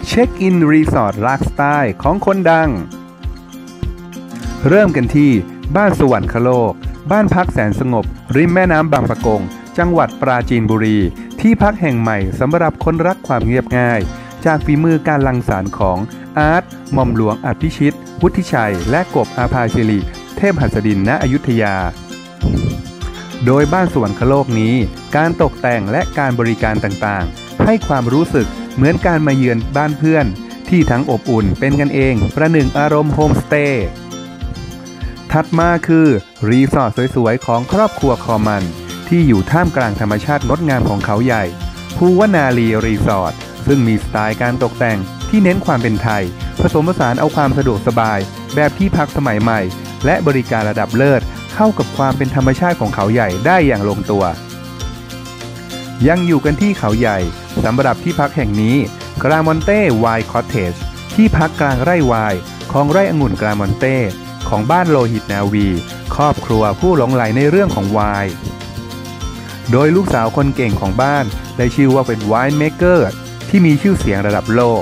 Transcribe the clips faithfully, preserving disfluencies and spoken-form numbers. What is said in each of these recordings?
เช็คอินรีสอร์ทไลฟ์สไตล์ของคนดังเริ่มกันที่บ้านสวรรคโลกบ้านพักแสนสงบริมแม่น้ำบางปะกงจังหวัดปราจีนบุรีที่พักแห่งใหม่สำหรับคนรักความเงียบง่ายจากฝีมือการรังสรรค์ของอาร์ตหม่อมหลวงอภิชิตวุฒิชัยและกบอาภาสิริเทพหัสดินณอยุธยาโดยบ้านสวรรคโลกนี้การตกแต่งและการบริการต่างๆให้ความรู้สึกเหมือนการมาเยือนบ้านเพื่อนที่ทั้งอบอุ่นเป็นกันเองประหนึ่งอารมณ์โฮมสเตย์ถัดมาคือรีสอร์ทสวยๆของครอบครัวคอมันที่อยู่ท่ามกลางธรรมชาติงดงามของเขาใหญ่ภูวนารีรีสอร์ทซึ่งมีสไตล์การตกแต่งที่เน้นความเป็นไทยผสมผสานเอาความสะดวกสบายแบบที่พักสมัยใหม่และบริการระดับเลิศเข้ากับความเป็นธรรมชาติของเขาใหญ่ได้อย่างลงตัวยังอยู่กันที่เขาใหญ่สำหรับที่พักแห่งนี้กรามอนเต้ไวน์คอตเทจที่พักกลางไร่ไวน์ของไร่องุ่นกรามอนเต้ของบ้านโลหิตนาวีครอบครัวผู้หลงใหลในเรื่องของไวน์โดยลูกสาวคนเก่งของบ้านได้ชื่อว่าเป็นไวน์เมกเกอร์ที่มีชื่อเสียงระดับโลก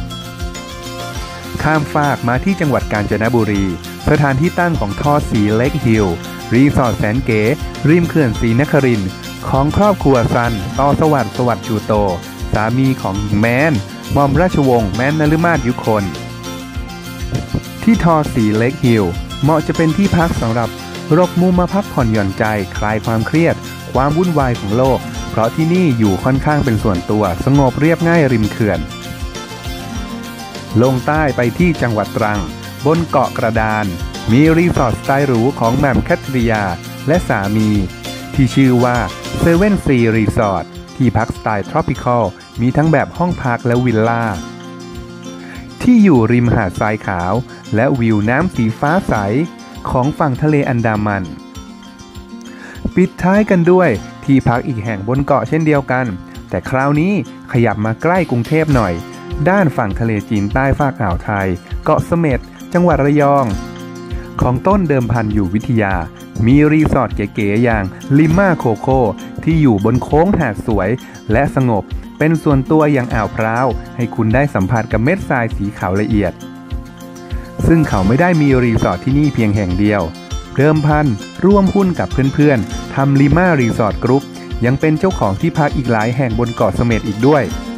ข้ามฟากมาที่จังหวัดกาญจนบุรีสถานที่ตั้งของทอสีเล็กฮิลรีสอร์ทแสนเก๋ริมเขื่อนศรีนครินทร์ของครอบครัวซันต่อสวัสดิ์สวัสดิ์ชูโตสามีของหญิงแมนหม่อมราชวงศ์แม้นนฤมาศยุคนที่ทอสีเล็กฮิลเหมาะจะเป็นที่พักสำหรับรบมุมมาพักผ่อนหย่อนใจคลายความเครียดความวุ่นวายของโลกเพราะที่นี่อยู่ค่อนข้างเป็นส่วนตัวสงบเรียบง่ายริมเขื่อนลงใต้ไปที่จังหวัดตรังบนเกาะกระดานมีรีสอร์ทสไตล์หรูของแหม่มแคทริยาและสามีที่ชื่อว่าเซเว่นซีรีสอร์ทที่พักสไตล์ทรอปิคอลมีทั้งแบบห้องพักและวิลล่าที่อยู่ริมหาดทรายขาวและวิวน้ำสีฟ้าใสของฝั่งทะเลอันดามันปิดท้ายกันด้วยที่พักอีกแห่งบนเกาะเช่นเดียวกันแต่คราวนี้ขยับมาใกล้กรุงเทพหน่อยด้านฝั่งทะเลจีนใต้ฝากอ่าวไทยเกาะเสม็ดจังหวัดระยองของต้นเดิมพันอยู่วิทยามีรีสอร์ทเก๋ๆอย่างลิม่าโคโค่ที่อยู่บนโค้งหาดสวยและสงบเป็นส่วนตัวอย่างอ่าวพร้าวให้คุณได้สัมผัสกับเม็ดทรายสีขาวละเอียดซึ่งเขาไม่ได้มีรีสอร์ทที่นี่เพียงแห่งเดียวเดิมพันร่วมหุ้นกับเพื่อนๆทำลิม่ารีสอร์ทกรุ๊ปยังเป็นเจ้าของที่พักอีกหลายแห่งบนเกาะเสม็ดอีกด้วย